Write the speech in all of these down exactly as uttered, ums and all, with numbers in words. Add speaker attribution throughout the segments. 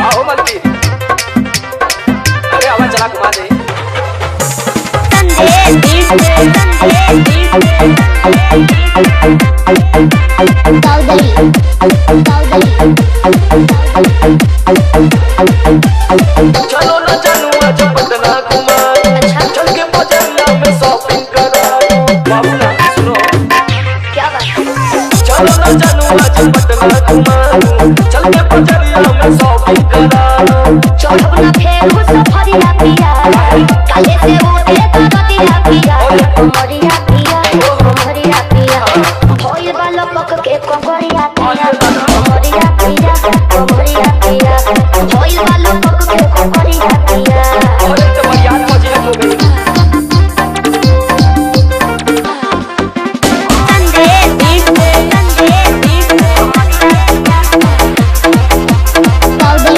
Speaker 1: आओ मलकी, अरे आवाज चला घुमा दे। चलो ना जानू आज पटना घुमा, चल के बजरिया में शॉपिंग करा। बाबू ना सुनो
Speaker 2: क्या बात है?
Speaker 1: चलो ना जानू आज पटना घुमा, चल के बजरिया में शॉपिंग करा।
Speaker 2: चढ़ब ना फेर हो सफरिया पिया, काले से वो दे तो रतिया पिया, कमरिया पिया, कमरिया पिया, भोल वाला पक के कमरिया पिया, कमरिया पिया, कमरिया पिया, भोल वाला पक के कमरिया पिया।
Speaker 1: अरे तो यार मजे हो गई।
Speaker 2: संदे बीच में संदे बीच में पाउडर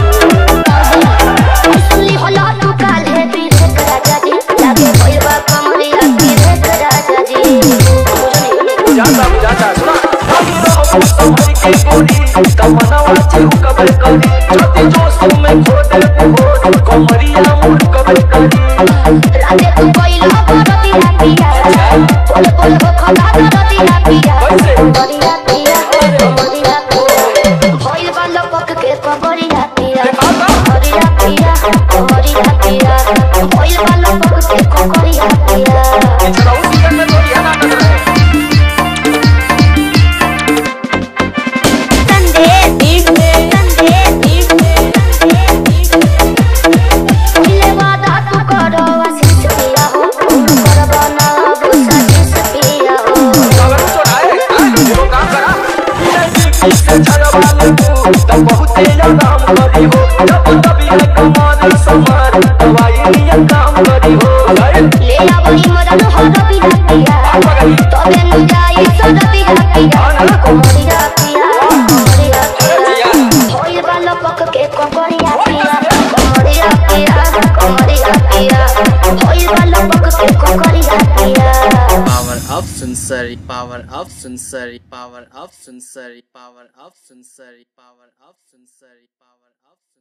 Speaker 2: असली होला तू काल है बीच राजा जी, लागे भैरवा कमरिया बीच राजा जी।
Speaker 1: जाता जाता सुना संभल के गोरी तमन्ना चल कबर करी, ज्योति जोश में खो दे हो कमरिया मुड़ कबर करी।
Speaker 2: राजे तू कोइला रतिया पिया, बोल बोल हो खता रतिया पिया, कमरिया पिया, कमरिया पिया, भइल वाला पक के कमरिया पिया, कमरिया पिया, कमरिया पिया, भइल वाला पक के कमरिया पिया।
Speaker 1: चलो उसी में गोरी आना कर रहे
Speaker 2: संदे बीच में संदे बीच में संदे बीच में पहले वादा तू करो आशीष पिया हो, करबा ना भूसा जिस पिया हो।
Speaker 1: अगर चढ़ाए जो काम करा से छड़वा ले तू तब बहुत तेज काम करी हो, जब तभी है कमाल समार दवाई नियम काम करी हो।
Speaker 2: ले आवई मदन हो रतिया पिया, तबे नु जाई सदतिया पिया, कमरिया पिया, कमरिया पिया, भइल वाला पक के कमरिया पिया, कमरिया पिया, कमरिया पिया, भइल वाला पक के कमरिया पिया।
Speaker 3: Power of Sunsari, power of Sunsari, power of Sunsari, power of Sunsari, power of Sunsari, power of